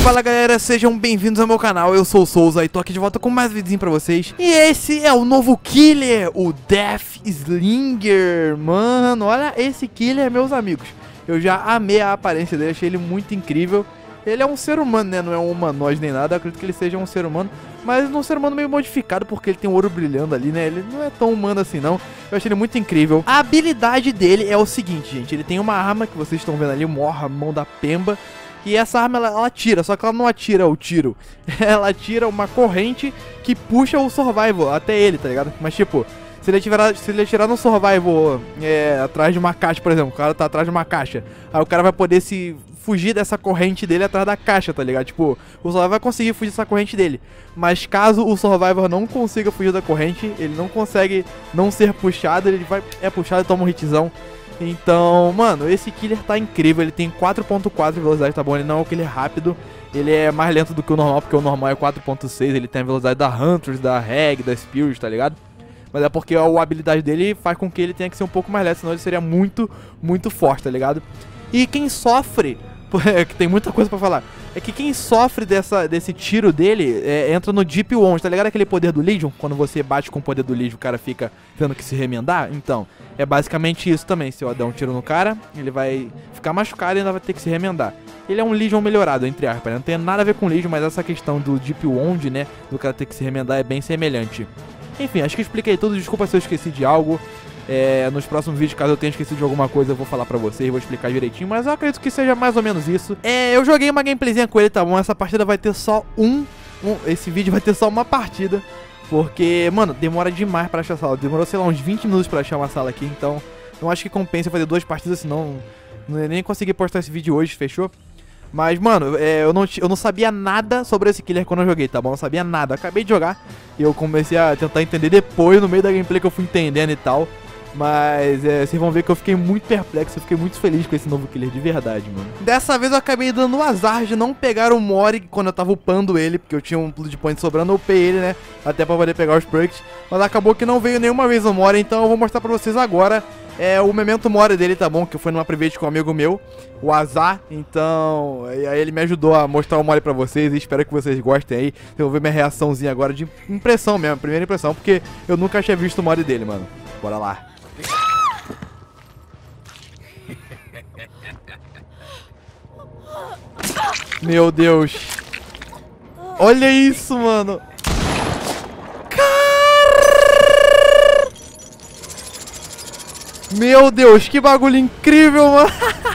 Fala galera, sejam bem-vindos ao meu canal, eu sou o Souza e tô aqui de volta com mais videozinho pra vocês. E esse é o novo killer, o Death Slinger. Mano, olha esse killer, meus amigos. Eu já amei a aparência dele, achei ele muito incrível. Ele é um ser humano, né, não é um humanoide nem nada, eu acredito que ele seja um ser humano. Mas um ser humano meio modificado, porque ele tem ouro brilhando ali, né, ele não é tão humano assim não. Eu achei ele muito incrível. A habilidade dele é o seguinte, gente, ele tem uma arma que vocês estão vendo ali, a mão da Pemba. E essa arma ela atira, só que ela não atira o tiro. Ela atira uma corrente que puxa o survival até ele, tá ligado? Mas tipo, se ele atirar no survival atrás de uma caixa, por exemplo, o cara tá atrás de uma caixa, aí o cara vai poder se fugir dessa corrente dele atrás da caixa, tá ligado? Tipo, o survival vai conseguir fugir dessa corrente dele. Mas caso o survival não consiga fugir da corrente, ele não consegue não ser puxado, ele é puxado e toma um hitzão. Então, mano, esse killer tá incrível, ele tem 4.4 de velocidade, tá bom? Ele não é um killer rápido, ele é mais lento do que o normal, porque o normal é 4.6, ele tem a velocidade da Hunters, da Reg, da Spirit, tá ligado? Mas é porque a habilidade dele faz com que ele tenha que ser um pouco mais lento, senão ele seria muito, muito forte, tá ligado? E quem sofre, que tem muita coisa pra falar, é que quem sofre desse tiro dele entra no Deep Wound, tá ligado? Aquele poder do Legion, quando você bate com o poder do Legion, o cara fica tendo que se remendar. Então, é basicamente isso também. Se eu der um tiro no cara, ele vai ficar machucado e ainda vai ter que se remendar. Ele é um Legion melhorado, entre aspas, não tem nada a ver com Legion, mas essa questão do Deep Wound, né, do cara ter que se remendar é bem semelhante. Enfim, acho que expliquei tudo, desculpa se eu esqueci de algo. Nos próximos vídeos, caso eu tenha esquecido de alguma coisa, eu vou falar pra vocês, vou explicar direitinho, mas eu acredito que seja mais ou menos isso. Eu joguei uma gameplayzinha com ele, tá bom? Essa partida vai ter só esse vídeo vai ter só uma partida, porque, mano, demora demais pra achar a sala. Demorou, sei lá, uns 20 minutos pra achar uma sala aqui, então não acho que compensa eu fazer 2 partidas, senão não ia nem conseguir postar esse vídeo hoje, fechou? Mas, mano, eu não sabia nada sobre esse killer quando eu joguei, tá bom? Não sabia nada, acabei de jogar e eu comecei a tentar entender depois, no meio da gameplay que eu fui entendendo e tal. Mas vocês vão ver que eu fiquei muito perplexo, eu fiquei muito feliz com esse novo killer, de verdade, mano. Dessa vez eu acabei dando o azar de não pegar o Mori quando eu tava upando ele, porque eu tinha um Blood Point sobrando, eu upei ele, né, até pra poder pegar os perks. Mas acabou que não veio nenhuma vez o Mori, então eu vou mostrar pra vocês agora o Memento Mori dele, tá bom? Que foi numa private com um amigo meu, o Azar. Então, aí ele me ajudou a mostrar o Mori pra vocês e espero que vocês gostem aí. Eu vou ver minha reaçãozinha agora de impressão mesmo, primeira impressão, porque eu nunca tinha visto o Mori dele, mano. Bora lá. Meu Deus. Olha isso, mano. Meu Deus, que bagulho incrível, mano.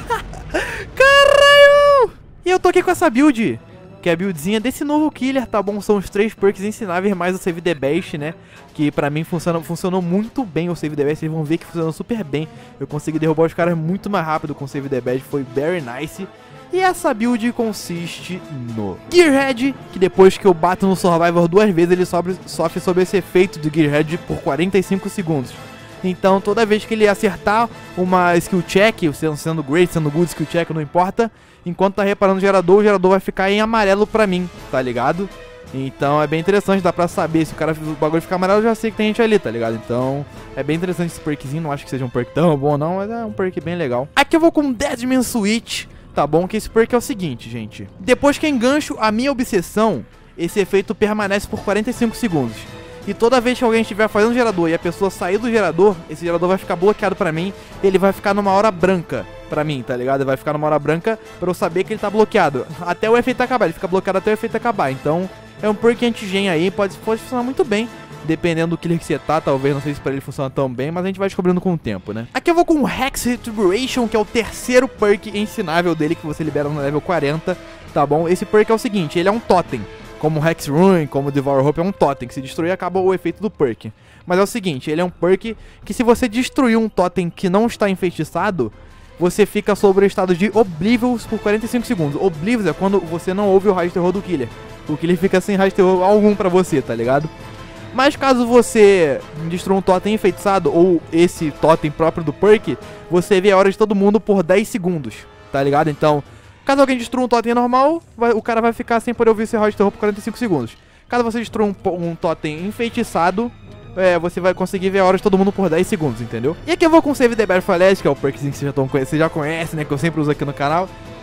Caralho. E eu tô aqui com essa build, que é a buildzinha desse novo killer, tá bom? São os 3 perks ensináveis mais o Save the Best, né? Que pra mim funcionou muito bem o Save the Best. Vocês vão ver que funcionou super bem. Eu consegui derrubar os caras muito mais rápido com o Save the Best, foi very nice. E essa build consiste no Gearhead, que depois que eu bato no Survivor 2 vezes, ele sofre sobre esse efeito do Gearhead por 45 segundos. Então toda vez que ele acertar uma skill check, sendo great, sendo good skill check, não importa, enquanto tá reparando o gerador vai ficar em amarelo pra mim, tá ligado? Então é bem interessante, dá pra saber, se o bagulho ficar amarelo eu já sei que tem gente ali, tá ligado? Então é bem interessante esse perkzinho, não acho que seja um perk tão bom não, mas é um perk bem legal. Aqui eu vou com Deadman Switch, tá bom? Que esse perk é o seguinte, gente. Depois que engancho a minha obsessão, esse efeito permanece por 45 segundos. E toda vez que alguém estiver fazendo gerador e a pessoa sair do gerador, esse gerador vai ficar bloqueado pra mim. Ele vai ficar numa hora branca pra mim, tá ligado? Ele vai ficar numa hora branca pra eu saber que ele tá bloqueado até o efeito acabar, ele fica bloqueado até o efeito acabar. Então é um perk anti-gen aí, pode funcionar muito bem, dependendo do killer que você tá, talvez, não sei se pra ele funciona tão bem, mas a gente vai descobrindo com o tempo, né? Aqui eu vou com o Hex Retribution, que é o terceiro perk ensinável dele, que você libera no level 40, tá bom? Esse perk é o seguinte, ele é um totem. Como o Hex Ruin, como o Devour Hope, é um totem, que se destruir acaba o efeito do perk. Mas é o seguinte, ele é um perk que se você destruir um totem que não está enfeitiçado, você fica sobre o estado de Oblivious por 45 segundos. Oblivious é quando você não ouve o raio de terror do killer. O killer fica sem raio de terror algum pra você, tá ligado? Mas caso você destrua um totem enfeitiçado, ou esse totem próprio do perk, você vê a hora de todo mundo por 10 segundos, tá ligado? Então, caso alguém destrua um totem normal, o cara vai ficar sem poder ouvir esse raio de terror por 45 segundos. Caso você destrua um totem enfeitiçado, você vai conseguir ver a hora de todo mundo por 10 segundos, entendeu? E aqui eu vou com o Save the Best Falese, que é o perkzinho que vocês já conhecem, né? Que eu sempre uso aqui no canal.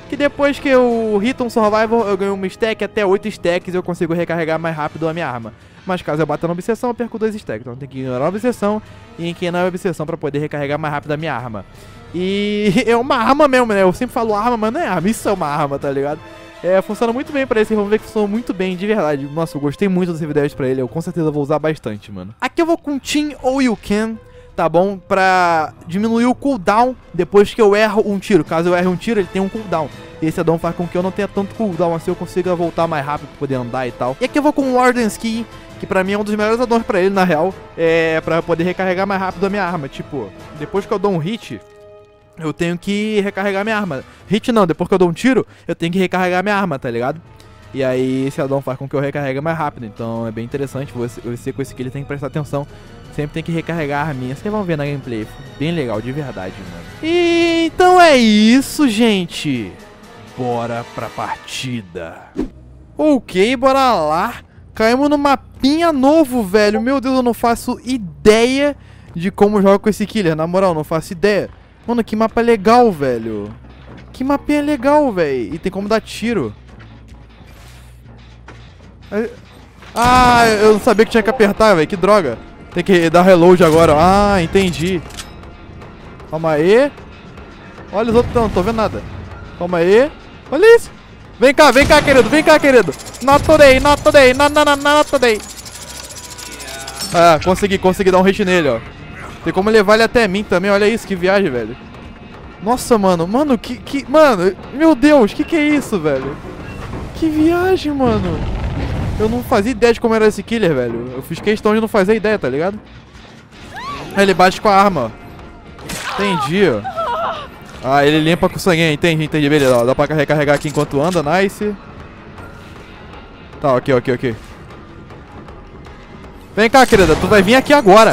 que depois que eu hito um survival, eu ganho uma stack, até 8 stacks eu consigo recarregar mais rápido a minha arma. Mas caso eu bata na obsessão, eu perco 2 stacks. Então tem que ignorar a obsessão e inclinar a obsessão pra poder recarregar mais rápido a minha arma. E é uma arma mesmo, né? Eu sempre falo arma, mas não é arma, isso é uma arma, tá ligado? Funciona muito bem pra esse, vamos ver que funcionou muito bem, de verdade. Nossa, eu gostei muito dos servidores pra ele, eu com certeza vou usar bastante, mano. Aqui eu vou com Team ou You Can, tá bom? Pra diminuir o cooldown depois que eu erro um tiro. Caso eu erre um tiro, ele tem um cooldown. E esse addon faz com que eu não tenha tanto cooldown, assim eu consiga voltar mais rápido pra poder andar e tal. E aqui eu vou com o Warden's Key, que pra mim é um dos melhores addons pra ele, na real. Pra poder recarregar mais rápido a minha arma. Tipo, depois que eu dou um hit, eu tenho que recarregar minha arma. Hit não, depois que eu dou um tiro, eu tenho que recarregar minha arma, tá ligado? E aí esse addon faz com que eu recarregue mais rápido. Então é bem interessante, você com esse kill tem que prestar atenção. Sempre tem que recarregar a arminha. Vocês vão ver na gameplay, bem legal, de verdade, mano. E então é isso, gente. Bora pra partida. Ok, bora lá. Caímos no mapinha novo, velho. Meu Deus, eu não faço ideia de como jogo com esse killer. Na moral, não faço ideia. Mano, que mapa legal, velho. Que mapinha legal, velho. E tem como dar tiro. Ah, eu não sabia que tinha que apertar, velho. Que droga. Tem que dar reload agora. Ah, entendi. Calma aí. Olha os outros, não tô vendo nada. Calma aí. Olha isso. Vem cá, querido. Vem cá, querido. Not today, not today. Not today. Ah, consegui dar um hit nele, ó. Tem como levar ele até mim também. Olha isso, que viagem, velho. Nossa, mano. Mano, Mano, meu Deus, que é isso, velho? Que viagem, mano. Eu não fazia ideia de como era esse killer, velho. Eu fiz questão de não fazer ideia, tá ligado? Aí ele bate com a arma, ó. Entendi, ó. Ah, ele limpa com o sangue, entendi, beleza, ó, dá pra recarregar aqui enquanto anda, nice. Tá, ok. Vem cá, querida, tu vai vir aqui agora.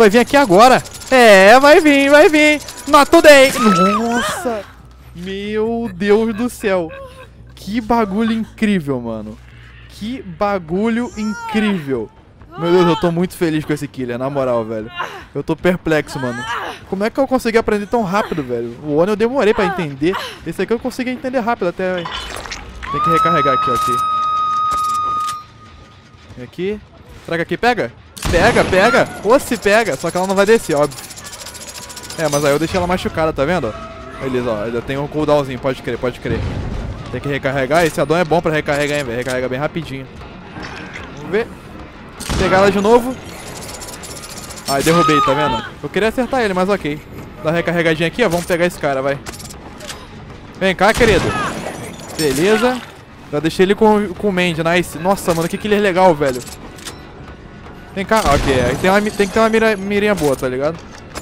Vai vir. Not today. Nossa, meu Deus do céu. Que bagulho incrível, mano. Que bagulho incrível. Meu Deus, eu tô muito feliz com esse killer, na moral, velho. Eu tô perplexo, mano. Como é que eu consegui aprender tão rápido, velho? O One eu demorei pra entender. Esse aqui eu consegui entender rápido até. Tem que recarregar aqui, ok. Vem aqui. Será que aqui pega? Pega. Ou se pega. Só que ela não vai descer, óbvio. Mas aí eu deixei ela machucada, tá vendo? Beleza, ó. Ainda tem um cooldownzinho, pode crer. Tem que recarregar. Esse addon é bom pra recarregar, hein, velho. Recarrega bem rapidinho. Vamos ver. Pegar ela de novo. Ai, derrubei, tá vendo? Eu queria acertar ele, mas ok. Dá uma recarregadinha aqui, ó. Vamos pegar esse cara, vai. Vem cá, querido. Beleza. Já deixei ele com o Mandy, nice. Nossa, mano, que killer legal, velho. Vem cá, ok. Aí tem que ter uma mirinha boa, tá ligado?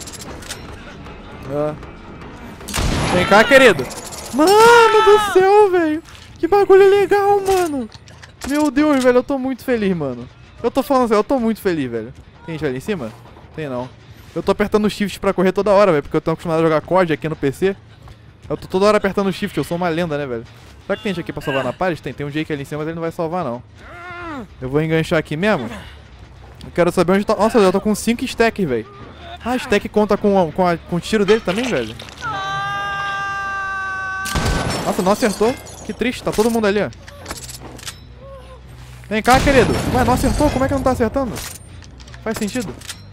Vem cá, querido. Mano do céu, velho. Que bagulho legal, mano. Meu Deus, velho, eu tô muito feliz, mano. Eu tô falando assim, eu tô muito feliz, velho. Tem gente ali em cima? Tem não. Eu tô apertando o shift pra correr toda hora, velho, porque eu tô acostumado a jogar COD aqui no PC. Eu tô toda hora apertando o shift, eu sou uma lenda, né, velho? Será que tem gente aqui pra salvar na parede? Tem um Jake ali em cima, mas ele não vai salvar, não. Eu vou enganchar aqui mesmo. Eu quero saber onde tá... Nossa, eu tô com 5 stacks, velho. Ah, stack conta com o tiro dele também, velho. Nossa, não acertou. Que triste, tá todo mundo ali, ó. Vem cá, querido. Ué, não acertou? Como é que não tá acertando? Faz sentido?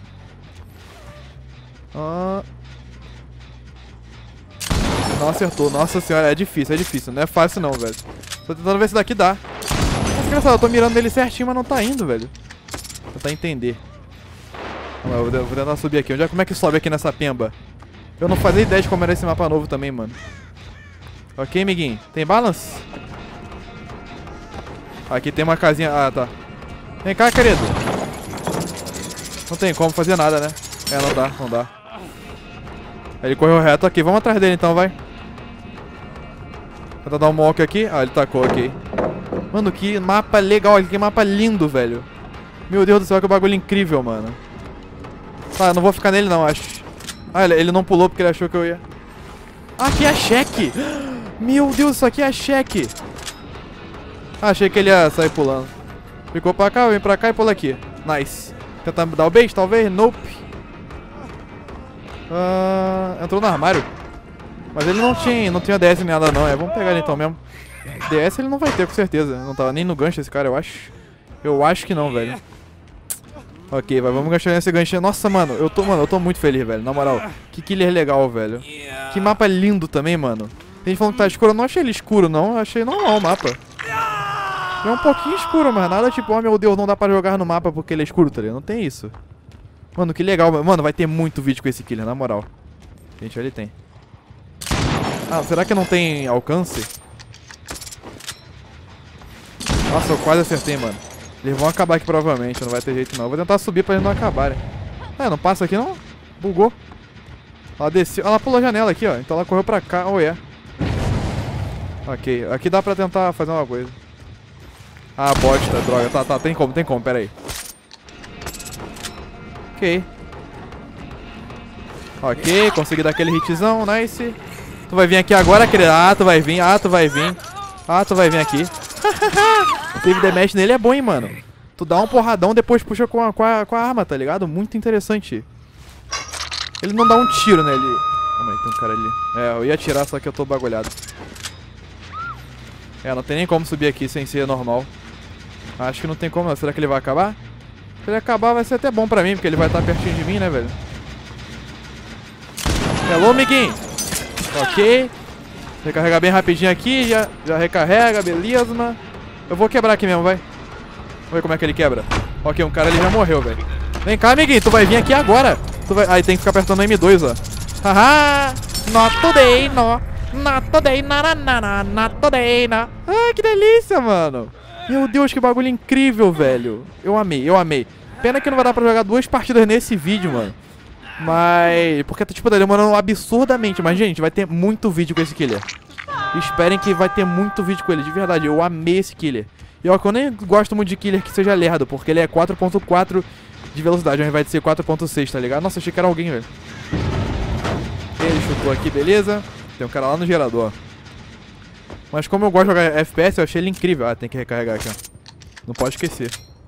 Não acertou. Nossa senhora, é difícil. Não é fácil não, velho. Tô tentando ver se daqui dá. Nossa, engraçado, eu tô mirando ele certinho, mas não tá indo, velho. Vou tentar entender. Eu vou tentar subir aqui. Como é que sobe aqui nessa pemba? Eu não fazia ideia de como era esse mapa novo também, mano. Ok, amiguinho. Tem balance? Aqui tem uma casinha... Ah, tá. Vem cá, querido. Não tem como fazer nada, né? Não dá. Ele correu reto aqui. Vamos atrás dele então, vai. Vou dar um walk aqui. Ah, ele tacou, ok. Mano, que mapa legal. Que mapa lindo, velho. Meu Deus do céu, que bagulho incrível, mano. Tá, eu não vou ficar nele não, acho. Ah, ele não pulou porque ele achou que eu ia... Ah, aqui é cheque. Meu Deus, isso aqui é cheque. Ah, achei que ele ia sair pulando. Ficou pra cá, vem pra cá e pula aqui. Nice. Tentar dar o bait, talvez? Nope. Entrou no armário. Mas ele não tinha DS nem nada não. Vamos pegar ele então mesmo. DS ele não vai ter, com certeza. Não tava nem no gancho esse cara, eu acho. Eu acho que não, velho. Ok, vamos ganchar nesse ganchinho. Nossa, mano, eu tô muito feliz, velho. Na moral, que killer legal, velho. Que mapa lindo também, mano. Tem gente falando que tá escuro, eu não achei ele escuro, não. Eu achei normal o mapa. É um pouquinho escuro, mas nada tipo, oh meu Deus, não dá pra jogar no mapa porque ele é escuro, tá ligado? Não tem isso. Mano, que legal. Mano, vai ter muito vídeo com esse killer, na moral. Gente, ele tem. Ah, será que não tem alcance? Nossa, eu quase acertei, mano. Eles vão acabar aqui provavelmente, não vai ter jeito não. Eu vou tentar subir pra eles não acabarem. Ah, não passa aqui não? Bugou. Ela desceu, ela pulou a janela aqui, ó. Então ela correu pra cá, oh é. Ok, aqui dá pra tentar fazer uma coisa. Ah, bosta, droga. Tá, tem como, pera aí. Ok. Ok, consegui dar aquele hitzão, nice. Tu vai vir aqui agora, querido? Ah, tu vai vir aqui. Save the match nele é bom, hein, mano. Tu dá um porradão, depois puxa com a arma, tá ligado? Muito interessante. Ele não dá um tiro, né? Calma aí, tem um cara ali. É, eu ia atirar, só que eu tô bagulhado. É, não tem nem como subir aqui sem ser normal. Acho que não tem como, não. Será que ele vai acabar? Se ele acabar, vai ser até bom pra mim, porque ele vai estar pertinho de mim, né, velho? Hello, amiguinho. Ok. Recarregar bem rapidinho aqui, já recarrega, beleza, mano. Eu vou quebrar aqui mesmo, vai. Vamos ver como é que ele quebra. Ok, um cara ali já morreu, velho. Vem cá, amiguinho, tu vai vir aqui agora. Aí tem que ficar apertando o M2, ó. Haha, not today, no. Not today, not today, na. Ah, que delícia, mano. Meu Deus, que bagulho incrível, velho. Eu amei. Pena que não vai dar pra jogar 2 partidas nesse vídeo, mano. Mas... porque, tipo, tá demorando absurdamente. Mas, gente, vai ter muito vídeo com esse killer. Esperem que vai ter muito vídeo com ele. De verdade, eu amei esse killer. E ó, que eu nem gosto muito de killer que seja lerdo, porque ele é 4.4 de velocidade, ao invés de ser 4.6, tá ligado? Nossa, achei que era alguém, velho. Ele chutou aqui, beleza. Tem um cara lá no gerador, ó. Mas como eu gosto de jogar FPS, eu achei ele incrível. Ah, tem que recarregar aqui, ó. Não pode esquecer.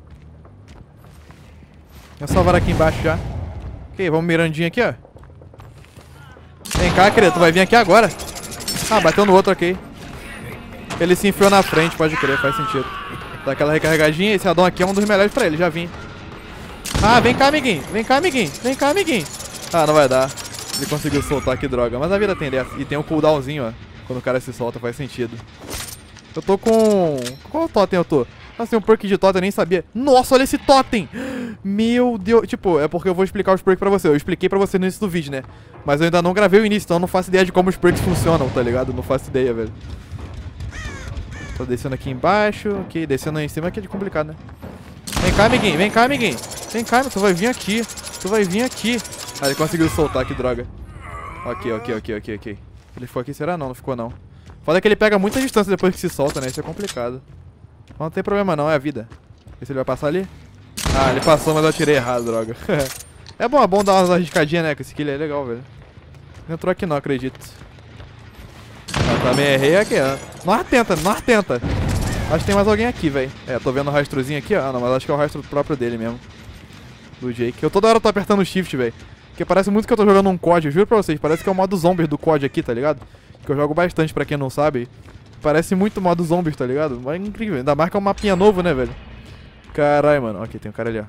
É salvar aqui embaixo já. Ok, vamos mirandinha aqui, ó. Vem cá, querido, tu vai vir aqui agora. Ah, bateu no outro, ok. Ele se enfiou na frente, pode crer, faz sentido. Dá aquela recarregadinha, esse addon aqui é um dos melhores pra ele, já vim. Ah, vem cá, amiguinho. Ah, não vai dar. Ele conseguiu soltar, que droga. Mas a vida tem dessa. E tem um cooldownzinho, ó. Quando o cara se solta, faz sentido. Eu tô com... qual totem eu tô? Nossa, tem um perk de totem, eu nem sabia. Nossa, olha esse totem! Meu Deus. Tipo, é porque eu vou explicar os perks pra você. Eu expliquei pra você no início do vídeo, né? Mas eu ainda não gravei o início, então eu não faço ideia de como os perks funcionam, tá ligado? Não faço ideia, velho. Tô descendo aqui embaixo. Ok, descendo aí em cima aqui é complicado, né? Vem cá, amiguinho. Vem cá, tu vai vir aqui. Ah, ele conseguiu soltar, que droga. Ok. Ele ficou aqui, será? Não ficou não. Foda que ele pega muita distância depois que se solta, né? Isso é complicado. Mas não tem problema não, é a vida. Vê se ele vai passar ali. Ah, ele passou, mas eu atirei errado, droga. É bom dar umas arriscadinhas, né? Que esse killer é legal, velho. Não entrou aqui não, acredito. Ah, também errei aqui, ó. Nós tenta. Acho que tem mais alguém aqui, velho. É, tô vendo o rastrozinho aqui, ó. Ah, não, mas acho que é o rastro próprio dele mesmo. Do Jake. Eu toda hora tô apertando o shift, velho. Porque parece muito que eu tô jogando um COD, eu juro pra vocês. Parece que é o modo zombies do COD aqui, tá ligado? Que eu jogo bastante, pra quem não sabe. Parece muito o modo zombies, tá ligado? Mas é incrível. Ainda marca um mapinha novo, né, velho? Caralho, mano. Ok, tem um cara ali, ó.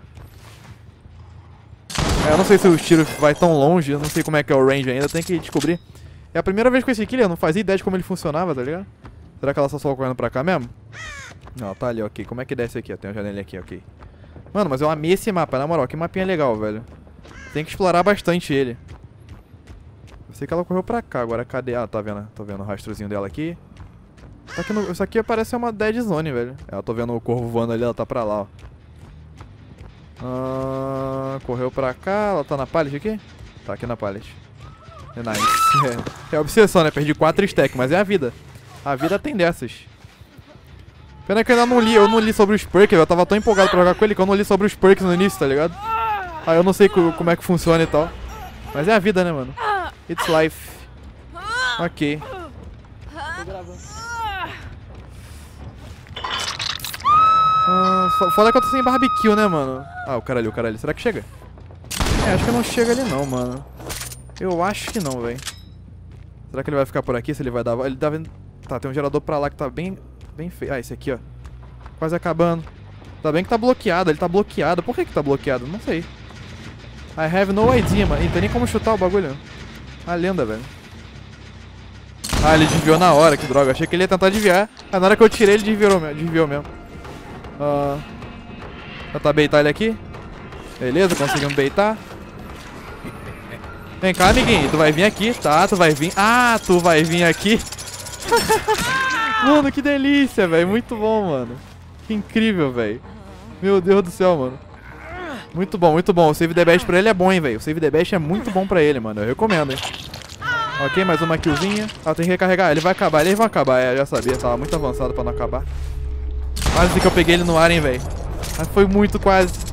É, eu não sei se os tiros vai tão longe. Eu não sei como é que é o range ainda. Tem que descobrir. É a primeira vez com esse killer. Eu não fazia ideia de como ele funcionava, tá ligado? Será que ela só correndo pra cá mesmo? Não, tá ali, ok. Como é que desce aqui, ó? Tem uma janelinha aqui, ok. Mano, mas eu amei esse mapa, na moral. Que mapinha legal, velho. Tem que explorar bastante ele. Eu sei que ela correu pra cá. Agora cadê? Ah, tá vendo? Tô vendo o rastrozinho dela aqui. Tá aqui no... Isso aqui parece uma dead zone, velho. Eu tô vendo o corvo voando ali, ela tá pra lá, ó. Correu pra cá. Ela tá na pallet aqui? Tá aqui na pallet. É nice. É obsessão, né? Perdi 4 stacks, mas é a vida. A vida tem dessas. Pena que eu ainda não li. Eu não li sobre os perks. Eu tava tão empolgado pra jogar com ele que eu não li sobre os perks no início, tá ligado? Ah, eu não sei como é que funciona e tal. Mas é a vida, né, mano? It's life. Ok. Foda que eu tô sem barbecue, né, mano? Ah, o cara ali. Será que chega? É, acho que não chega ali não, mano. Eu acho que não, velho. Será que ele vai ficar por aqui? Se ele vai dar... Ele tá vendo... Tá, tem um gerador pra lá que tá bem feio. Ah, esse aqui, ó. Quase acabando. Tá bem que tá bloqueado. Ele tá bloqueado. Por que tá bloqueado? Não sei. I have no idea, mano. Não tem nem como chutar o bagulho. A lenda, velho. Ah, ele desviou na hora. Que droga. Achei que ele ia tentar desviar. Mas na hora que eu tirei, ele desviou mesmo. Tentar baitar ele aqui. Beleza, conseguimos baitar. Vem cá, amiguinho. Tu vai vir aqui, tá? Tu vai vir... Ah, tu vai vir aqui. Mano, que delícia, velho. Muito bom, mano. Que incrível, velho. Meu Deus do céu, mano. Muito bom, muito bom. O save the best pra ele é bom, hein, velho. O save the best é muito bom pra ele, mano. Eu recomendo, hein. Ok, mais uma killzinha. Ah, tem que recarregar. Ele vai acabar, eles vão acabar. É, eu já sabia. Tava muito avançado pra não acabar. Quase que eu peguei ele no ar, hein, velho. Mas foi muito quase.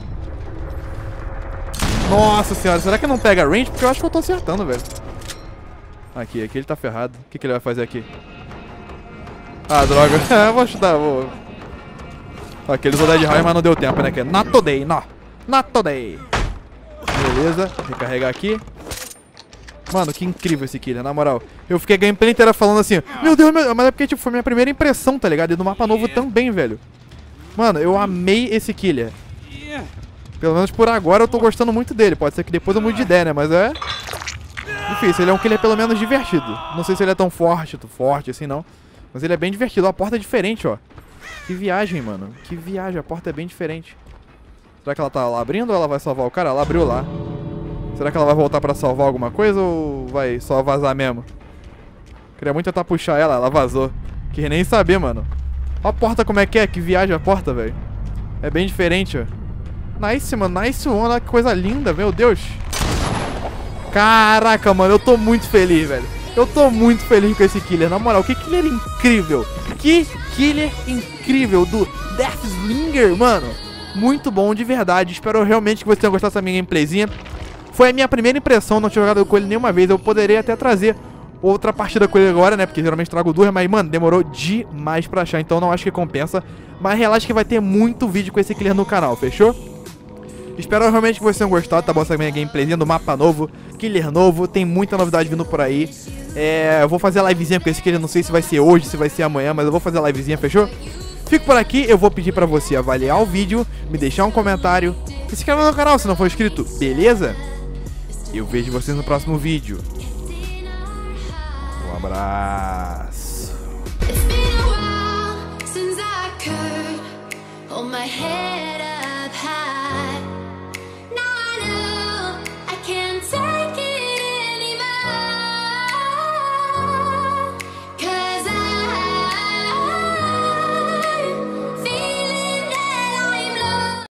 Nossa senhora, será que não pega range? Porque eu acho que eu tô acertando, velho. Aqui ele tá ferrado. O que ele vai fazer aqui? Ah, droga. Vou chutar, vou. Ok, ele usou Dead High, mas não deu tempo, né? Que é not today, não. Not today. Beleza, recarregar aqui. Mano, que incrível esse killer, na moral. Eu fiquei a gameplay inteira falando assim, meu Deus, mas é porque tipo, foi minha primeira impressão, tá ligado? E do mapa novo também, velho. Mano, eu amei esse killer. Pelo menos por agora eu tô gostando muito dele. Pode ser que depois eu mude de ideia, né? Mas é difícil, ele é um killer pelo menos divertido. Não sei se ele é tão forte assim, não. Mas ele é bem divertido. Ó, a porta é diferente, ó. Que viagem, mano. Que viagem, a porta é bem diferente. Será que ela tá lá abrindo ou ela vai salvar o cara? Ela abriu lá. Será que ela vai voltar pra salvar alguma coisa ou vai só vazar mesmo? Queria muito tentar puxar ela vazou. Queria nem saber, mano. Ó a porta como é, que viagem a porta, velho. É bem diferente, ó. Nice, mano, nice one, olha que coisa linda, meu Deus. Caraca, mano, eu tô muito feliz, velho. Eu tô muito feliz com esse killer, na moral, que killer incrível. Que killer incrível do Deathslinger, mano. Muito bom, de verdade. Espero realmente que vocês tenham gostado dessa minha gameplayzinha. Foi a minha primeira impressão, não tinha jogado com ele nenhuma vez. Eu poderia até trazer outra partida com ele agora, né? Porque geralmente trago duas, mas, mano, demorou demais pra achar. Então não acho que compensa. Mas relaxa que vai ter muito vídeo com esse killer no canal, fechou? Espero realmente que vocês tenham gostado, tá bom? Essa minha gameplayzinha do mapa novo, killer novo. Tem muita novidade vindo por aí. Eu vou fazer a livezinha com esse killer, não sei se vai ser hoje, se vai ser amanhã, mas eu vou fazer a livezinha, fechou? Fico por aqui, eu vou pedir pra você avaliar o vídeo, me deixar um comentário e se inscrever no canal se não for inscrito, beleza? Eu vejo vocês no próximo vídeo. Um abraço.